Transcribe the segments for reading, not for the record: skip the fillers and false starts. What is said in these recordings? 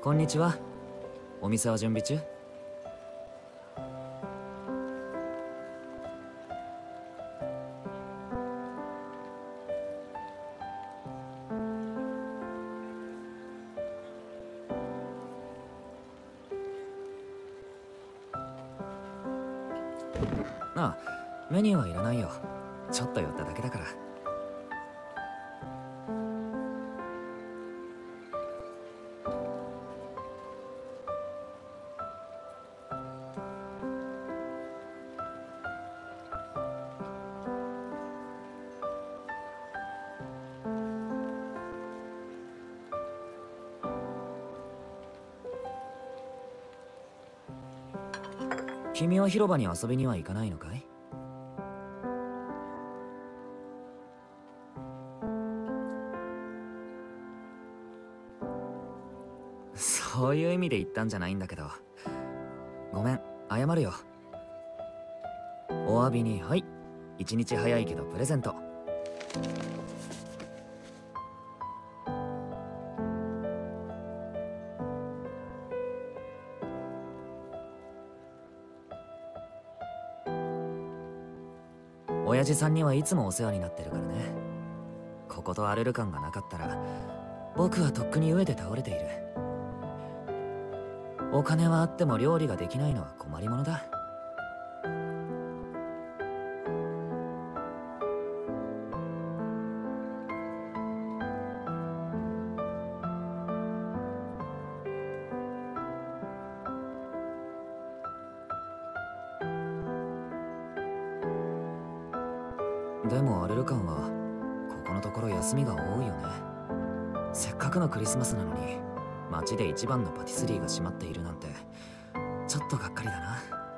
こんにちは。お店は準備中？ああ、メニューはいらないよ。ちょっと寄っただけだから。君は広場に遊びには行かないのかい？そういう意味で言ったんじゃないんだけど。ごめん、謝るよ。お詫びに、はい。一日早いけどプレゼント。親父さんにはいつもお世話になってるからね。こことアレル感がなかったら僕はとっくに飢えて倒れている。お金はあっても料理ができないのは困りものだ。でもアレル感はここのところ休みが多いよね。せっかくのクリスマスなのに街で一番のパティスリーが閉まっているなんてちょっとがっかりだな。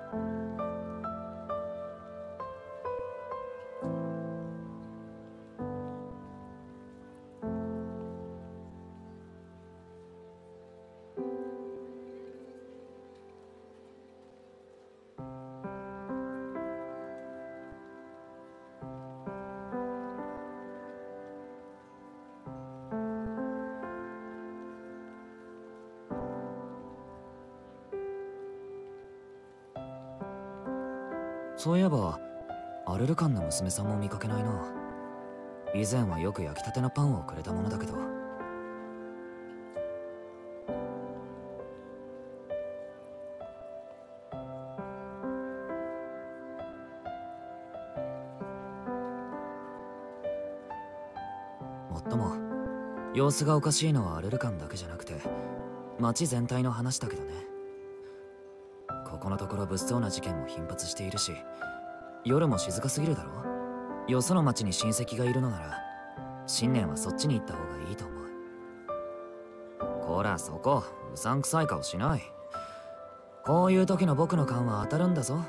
そういえばアレルカンの娘さんも見かけないな。以前はよく焼きたてのパンをくれたものだけど。もっとも様子がおかしいのはアレルカンだけじゃなくて街全体の話だけどね。ここのところ物騒な事件も頻発しているし、夜も静かすぎるだろ。よその町に親戚がいるのなら新年はそっちに行った方がいいと思う。こらそこ、うさんくさい顔しない。こういう時の僕の勘は当たるんだぞ。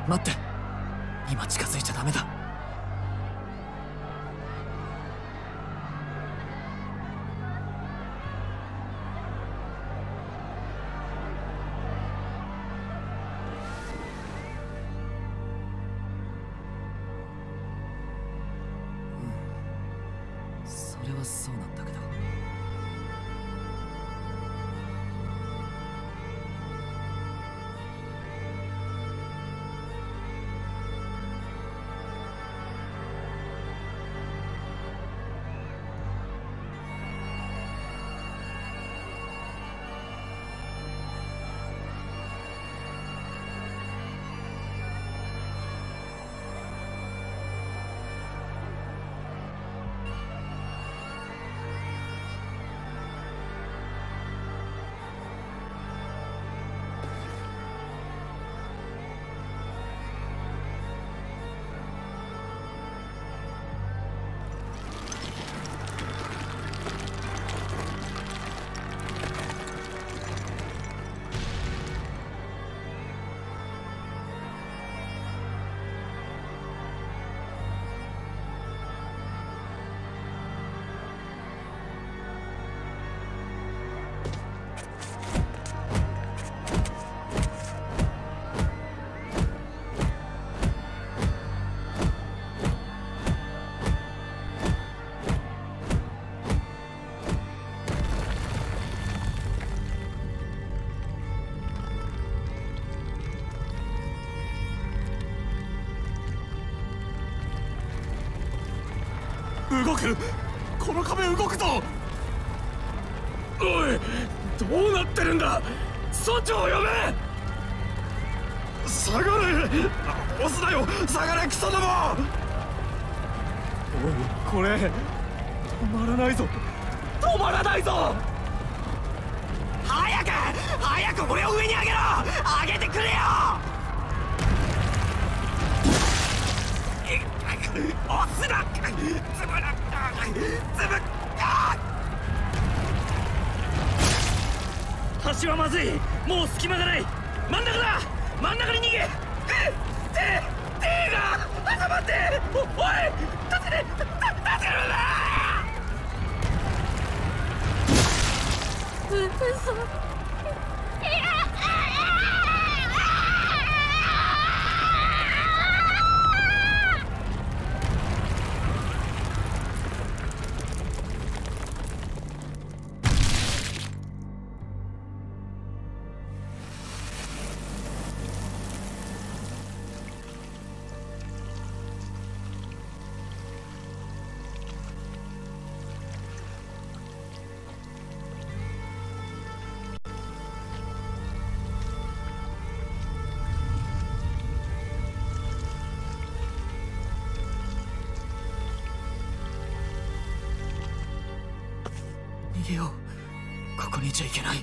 待って、今近づいちゃダメだ。それはそうなんだけど。 動く！この壁動くぞ！おい、どうなってるんだ！村長を呼べ！下がれ！押すなよ！下がれクソども！おい、これ止まらないぞ！止まらないぞ！早く俺を上に上げろ！上げてくれよ！押すな！つぶらつぶっ橋はまずい！もう隙間がない！真ん中だ！真ん中に逃げ！手が挟まって！おい！助けるんだ！嘘！逃げよう。ここにいちゃいけない。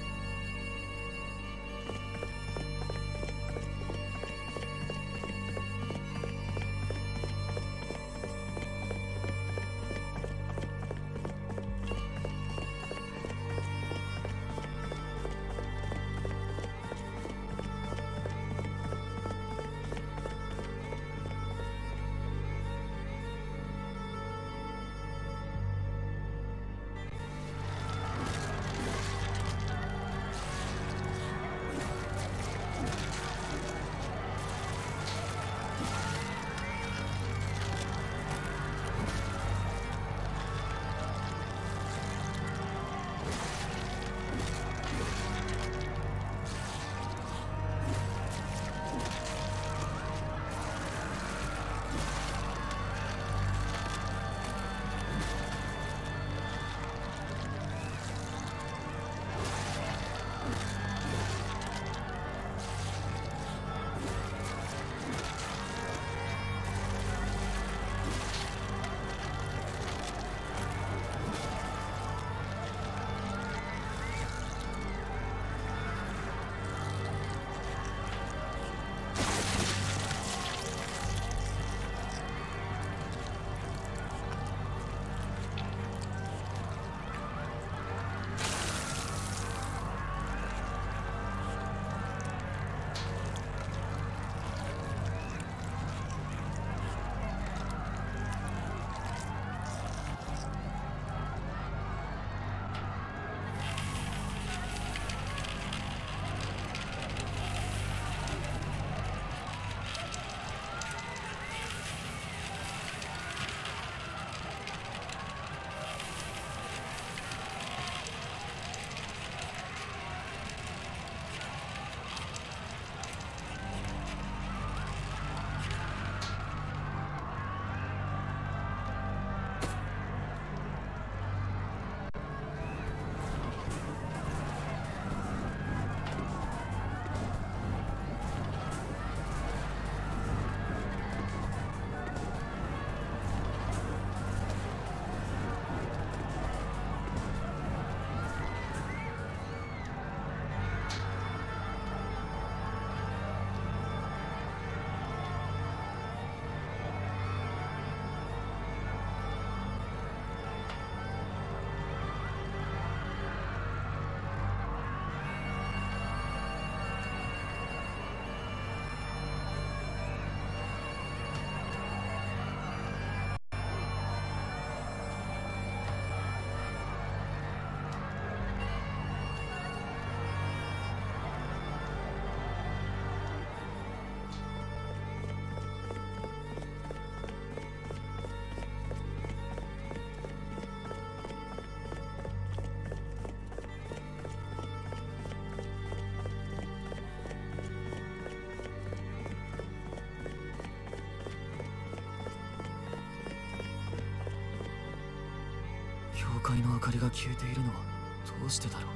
会の明かりが消えているのはどうしてだろ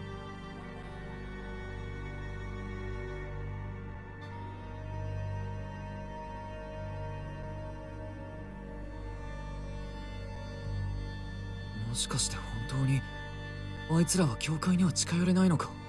う。もしかして本当にあいつらは教会には近寄れないのか。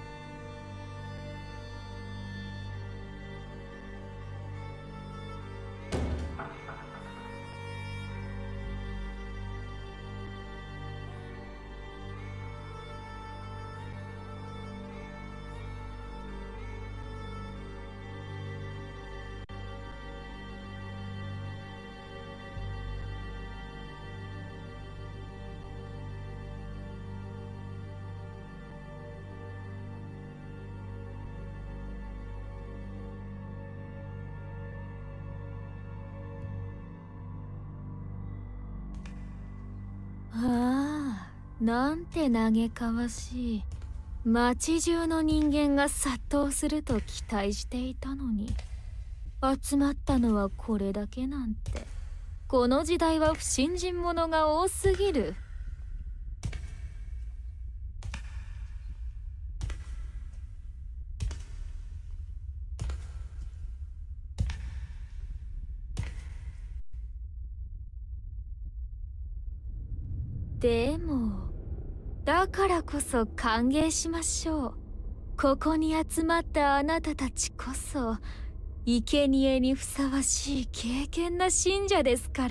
ああ、なんて嘆かわしい。町中の人間が殺到すると期待していたのに、集まったのはこれだけなんて。この時代は不信心者が多すぎる。でもだからこそ歓迎しましょう。ここに集まったあなたたちこそ生贄にふさわしい敬虔な信者ですから。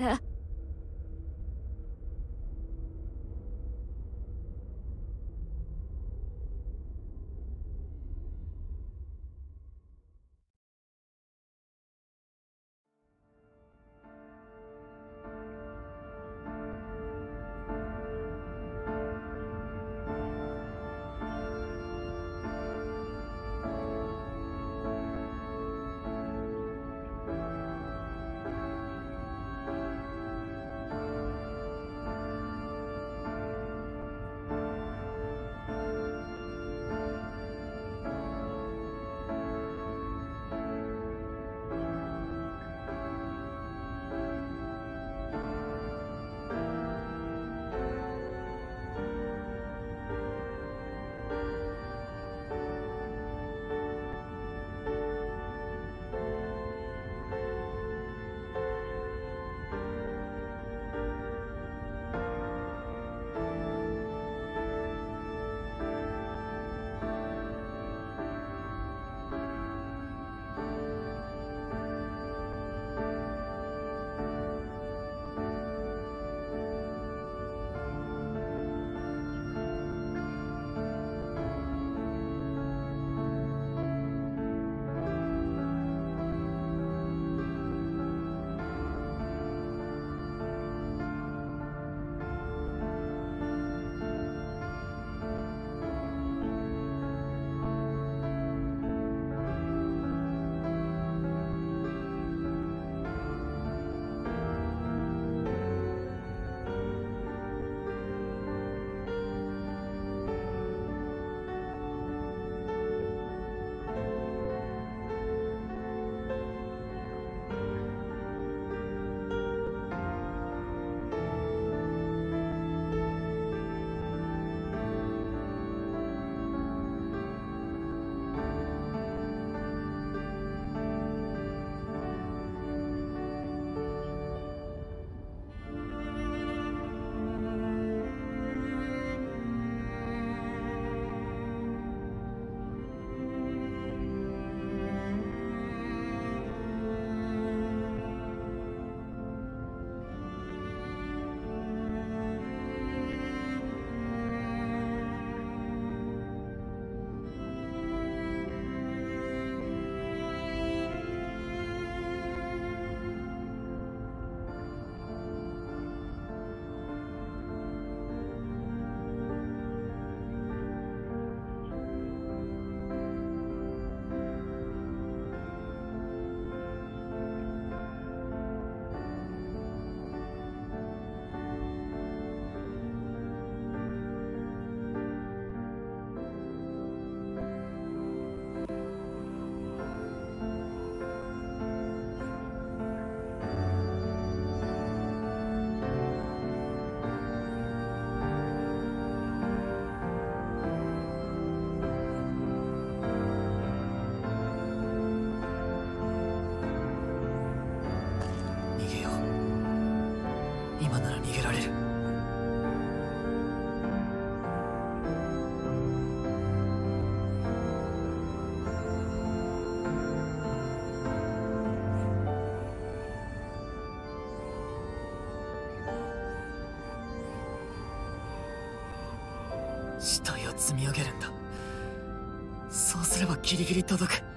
死体を積み上げるんだ。そうすればギリギリ届く。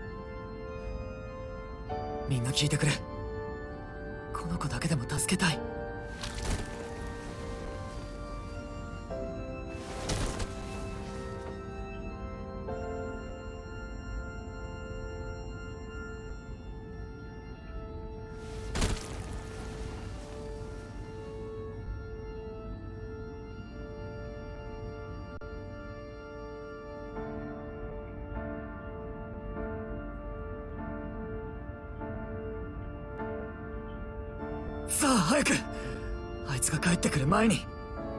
みんな聞いてくれ。この子だけでも助けたい。さあ早く、あいつが帰ってくる前に。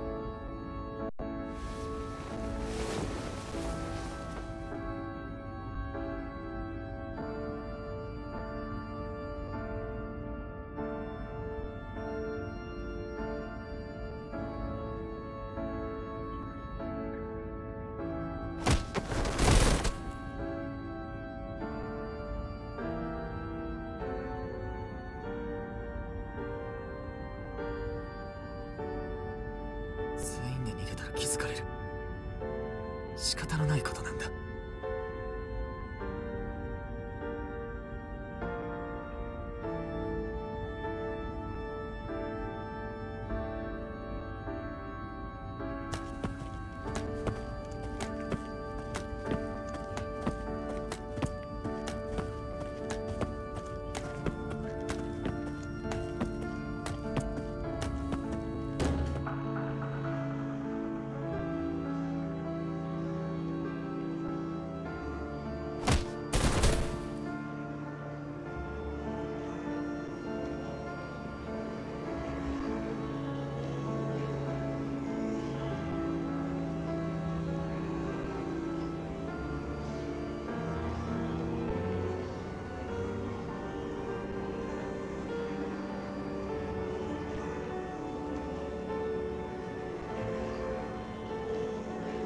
全員で逃げたら気づかれる。仕方のないことなんだ。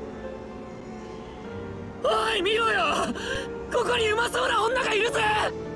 おい見ろよ、ここにうまそうな女がいるぜ。